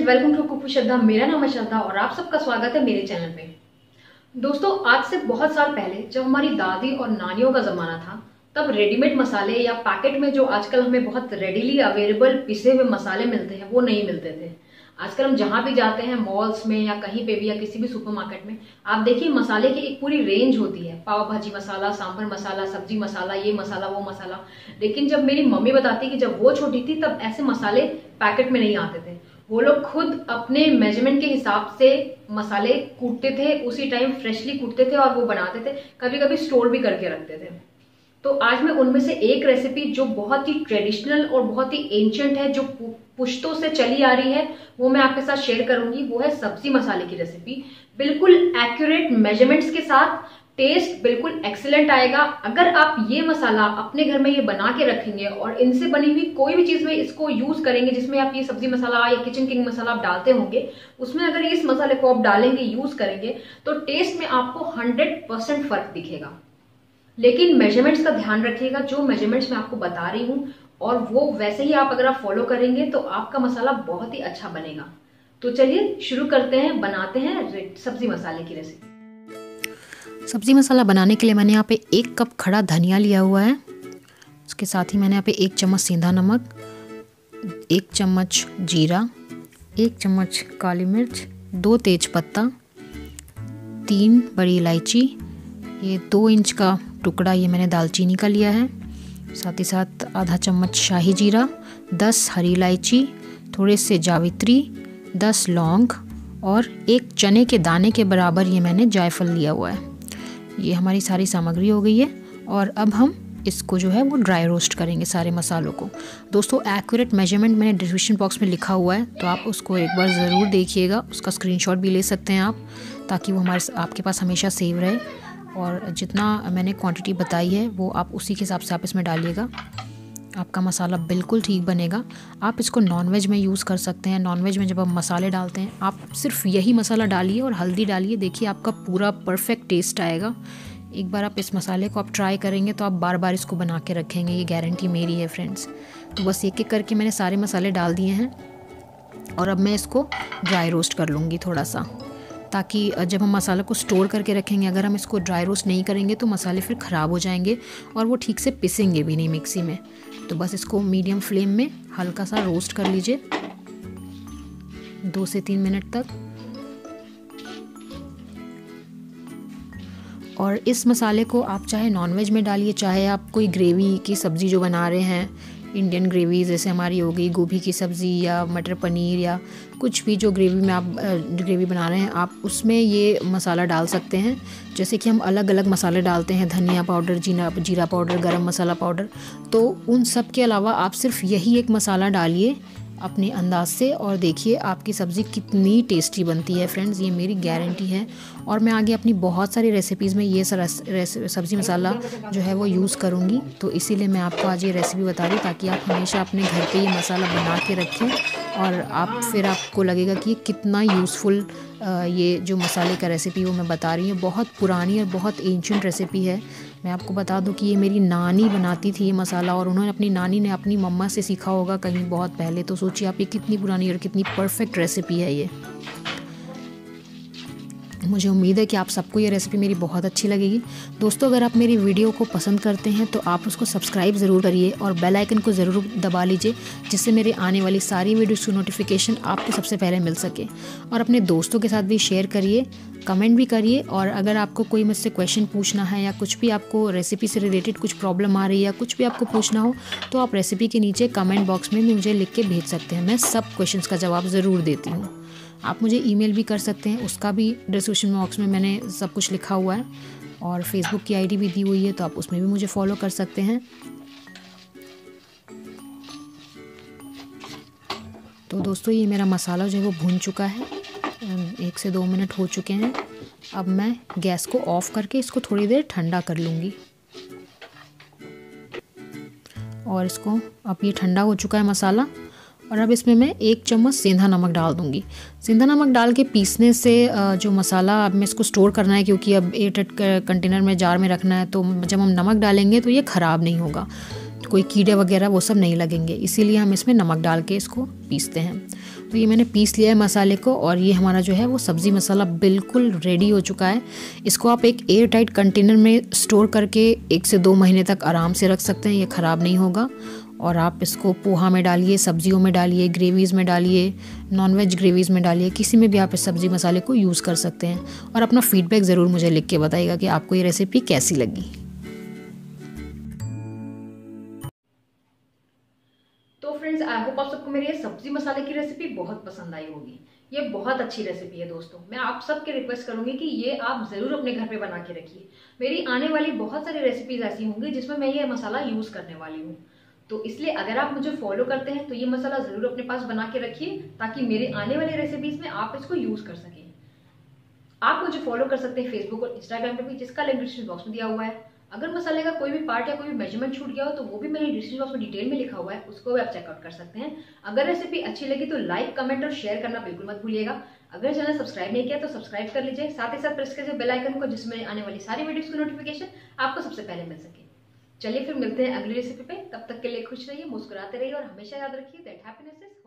Friends, welcome to cook with Shraddha. मेरा नाम है श्रद्धा और आप सबका स्वागत है मेरे चैनल पे। दोस्तों, आज से बहुत साल पहले जब हमारी दादी और नानियों का जमाना था, तब रेडीमेड मसाले या पैकेट में जो आजकल हमें बहुत रेडीली अवेलेबल पिसे हुए मसाले मिलते हैं वो नहीं मिलते थे। आजकल हम जहां भी जाते हैं, मॉल्स में या कहीं पे भी या किसी भी सुपरमार्केट में, आप देखिए मसाले की एक पूरी रेंज होती है। पाव भाजी मसाला, सांभर मसाला, सब्जी मसाला, ये मसाला वो मसाला। लेकिन जब मेरी मम्मी बताती कि जब वो छोटी थी तब ऐसे मसाले पैकेट में नहीं आते थे। वो लोग खुद अपने मेजरमेंट के हिसाब से मसाले कूटते थे, उसी टाइम फ्रेशली कूटते थे और वो बनाते थे। कभी कभी स्टोर भी करके रखते थे। तो आज मैं उनमें से एक रेसिपी जो बहुत ही ट्रेडिशनल और बहुत ही एंशिएंट है, जो पुश्तों से चली आ रही है, वो मैं आपके साथ शेयर करूंगी। वो है सब्जी मसाले की रेसिपी। बिल्कुल एक्यूरेट मेजरमेंट्स के साथ, टेस्ट बिल्कुल एक्सीलेंट आएगा। अगर आप ये मसाला अपने घर में ये बना के रखेंगे और इनसे बनी हुई कोई भी चीज में इसको यूज करेंगे, जिसमें आप ये सब्जी मसाला या किचन किंग मसाला आप डालते होंगे, उसमें अगर इस मसाले को आप डालेंगे, यूज करेंगे, तो टेस्ट में आपको 100% फर्क दिखेगा। लेकिन मेजरमेंट्स का ध्यान रखिएगा, जो मेजरमेंट्स मैं आपको बता रही हूं, और वो वैसे ही आप अगर आप फॉलो करेंगे तो आपका मसाला बहुत ही अच्छा बनेगा। तो चलिए शुरू करते हैं, बनाते हैं सब्जी मसाले की रेसिपी। सब्जी मसाला बनाने के लिए मैंने यहाँ पे 1 कप खड़ा धनिया लिया हुआ है। उसके साथ ही मैंने यहाँ पे 1 चम्मच सेंधा नमक, 1 चम्मच जीरा, 1 चम्मच काली मिर्च, 2 तेज पत्ता, 3 बड़ी इलायची, ये 2 इंच का टुकड़ा ये मैंने दालचीनी का लिया है। साथ ही साथ आधा चम्मच शाही जीरा, 10 हरी इलायची, थोड़े से जावित्री, 10 लौंग और 1 चने के दाने के बराबर ये मैंने जायफल लिया हुआ है। ये हमारी सारी सामग्री हो गई है और अब हम इसको जो है वो ड्राई रोस्ट करेंगे सारे मसालों को। दोस्तों, एक्यूरेट मेजरमेंट मैंने डिस्क्रिप्शन बॉक्स में लिखा हुआ है, तो आप उसको एक बार ज़रूर देखिएगा। उसका स्क्रीनशॉट भी ले सकते हैं आप, ताकि वो आपके पास हमेशा सेव रहे। और जितना मैंने क्वांटिटी बताई है वो आप उसी के हिसाब से आप इसमें डालिएगा। आपका मसाला बिल्कुल ठीक बनेगा। आप इसको नॉनवेज में यूज़ कर सकते हैं। नॉनवेज में जब आप मसाले डालते हैं, आप सिर्फ यही मसाला डालिए और हल्दी डालिए, देखिए आपका पूरा परफेक्ट टेस्ट आएगा। एक बार आप इस मसाले को आप ट्राई करेंगे तो आप बार बार इसको बना के रखेंगे, ये गारंटी मेरी है फ्रेंड्स। तो बस एक एक करके मैंने सारे मसाले डाल दिए हैं और अब मैं इसको ड्राई रोस्ट कर लूँगी थोड़ा सा, ताकि जब हम मसाला को स्टोर करके रखेंगे, अगर हम इसको ड्राई रोस्ट नहीं करेंगे तो मसाले फिर ख़राब हो जाएंगे और वो ठीक से पिसेंगे भी नहीं मिक्सी में। तो बस इसको मीडियम फ्लेम में हल्का सा रोस्ट कर लीजिए 2 से 3 मिनट तक। और इस मसाले को आप चाहे नॉनवेज में डालिए, चाहे आप कोई ग्रेवी की सब्ज़ी जो बना रहे हैं, इंडियन ग्रेवी जैसे हमारी हो गई गोभी की सब्ज़ी या मटर पनीर या कुछ भी जो ग्रेवी में आप ग्रेवी बना रहे हैं, आप उसमें ये मसाला डाल सकते हैं। जैसे कि हम अलग अलग मसाले डालते हैं, धनिया पाउडर, जीरा पाउडर, गरम मसाला पाउडर, तो उन सब के अलावा आप सिर्फ यही एक मसाला डालिए अपने अंदाज से और देखिए आपकी सब्ज़ी कितनी टेस्टी बनती है फ्रेंड्स, ये मेरी गारंटी है। और मैं आगे अपनी बहुत सारी रेसिपीज़ में ये सब्ज़ी मसाला जो है वो यूज़ करूँगी, तो इसीलिए मैं आपको आज ये रेसिपी बता रही हूँ, ताकि आप हमेशा अपने घर पे ये मसाला बना के रखें और फिर आपको लगेगा कि कितना यूज़फुल ये जो मसाले का रेसिपी वो मैं बता रही हूँ। बहुत पुरानी और बहुत एंशिएंट रेसिपी है। मैं आपको बता दूं कि ये मेरी नानी बनाती थी ये मसाला, और उन्होंने अपनी नानी ने अपनी मम्मा से सीखा होगा कहीं बहुत पहले। तो सोचिए आप, ये कितनी पुरानी और कितनी परफेक्ट रेसिपी है ये। मुझे उम्मीद है कि आप सबको ये रेसिपी मेरी बहुत अच्छी लगेगी। दोस्तों, अगर आप मेरी वीडियो को पसंद करते हैं तो आप उसको सब्सक्राइब ज़रूर करिए और बेल आइकन को ज़रूर दबा लीजिए, जिससे मेरे आने वाली सारी वीडियोज़ की नोटिफिकेशन आपको सबसे पहले मिल सके। और अपने दोस्तों के साथ भी शेयर करिए, कमेंट भी करिए। और अगर आपको कोई मुझसे क्वेश्चन पूछना है या कुछ भी आपको रेसिपी से रिलेटेड कुछ प्रॉब्लम आ रही है या कुछ भी आपको पूछना हो, तो आप रेसिपी के नीचे कमेंट बॉक्स में भी मुझे लिख के भेज सकते हैं। मैं सब क्वेश्चंस का जवाब ज़रूर देती हूँ। आप मुझे ईमेल भी कर सकते हैं, उसका भी डिस्क्रिप्शन बॉक्स में मैंने सब कुछ लिखा हुआ है। और फेसबुक की आईडी भी दी हुई है, तो आप उसमें भी मुझे फॉलो कर सकते हैं। तो दोस्तों, ये मेरा मसाला जो है वो भून चुका है, 1 से 2 मिनट हो चुके हैं। अब मैं गैस को ऑफ़ करके इसको थोड़ी देर ठंडा कर लूँगी। और इसको, अब ये ठंडा हो चुका है मसाला, और अब इसमें मैं 1 चम्मच सेंधा नमक डाल दूँगी। सेंधा नमक डाल के पीसने से जो मसाला, अब मैं इसको स्टोर करना है क्योंकि अब एयरटाइट कंटेनर में, जार में रखना है, तो जब हम नमक डालेंगे तो ये ख़राब नहीं होगा। कोई कीड़े वगैरह वो सब नहीं लगेंगे, इसीलिए हम इसमें नमक डाल के इसको पीसते हैं। तो ये मैंने पीस लिया है मसाले को, और ये हमारा जो है वो सब्ज़ी मसाला बिल्कुल रेडी हो चुका है। इसको आप एक एयर टाइट कंटेनर में स्टोर करके 1 से 2 महीने तक आराम से रख सकते हैं, ये ख़राब नहीं होगा। और आप इसको पोहा में डालिए, सब्जियों में डालिए, ग्रेवीज़ में डालिए, नॉनवेज ग्रेवीज़ में डालिए, किसी में भी आप इस सब्ज़ी मसाले को यूज़ कर सकते हैं। और अपना फीडबैक ज़रूर मुझे लिख के बताइएगा कि आपको ये रेसिपी कैसी लगी। तो फ्रेंड्स, आई होप आप सबको मेरी ये सब्जी मसाले की रेसिपी बहुत पसंद आई होगी। ये बहुत अच्छी रेसिपी है दोस्तों। मैं आप सबके रिक्वेस्ट करूंगी कि ये आप जरूर अपने घर पे बना के रखिए। मेरी आने वाली बहुत सारी रेसिपीज ऐसी होंगी जिसमें मैं ये मसाला यूज करने वाली हूँ। तो इसलिए अगर आप मुझे फॉलो करते हैं तो ये मसाला जरूर अपने पास बना के रखिए, ताकि मेरे आने वाली रेसिपीज में आप इसको यूज कर सकें। आप मुझे फॉलो कर सकते हैं फेसबुक और इंस्टाग्राम पे भी, जिसका लिंक डिस्क्रिप्शन बॉक्स में दिया हुआ है। अगर मसाले का कोई भी पार्ट या कोई भी मेजरमेंट छूट गया हो तो वो भी मैंने डिस्क्रिप्शन बॉक्स में डिटेल में लिखा हुआ है, उसको भी आप चेकआउट कर सकते हैं। अगर रेसिपी अच्छी लगी तो लाइक, कमेंट और शेयर करना बिल्कुल मत भूलिएगा। अगर चैनल सब्सक्राइब नहीं किया तो सब्सक्राइब कर लीजिए, साथ ही साथ प्रेस कीजिए बेल आइकन को, जिसमें आने वाली सारी वीडियोस की नोटिफिकेशन आपको सबसे पहले मिल सके। चलिए फिर मिलते हैं अगली रेसिपी पे, तब तक के लिए खुश रहिए, मुस्कुराते रहिए और हमेशा याद रखिए दैट हैप्पीनेस इज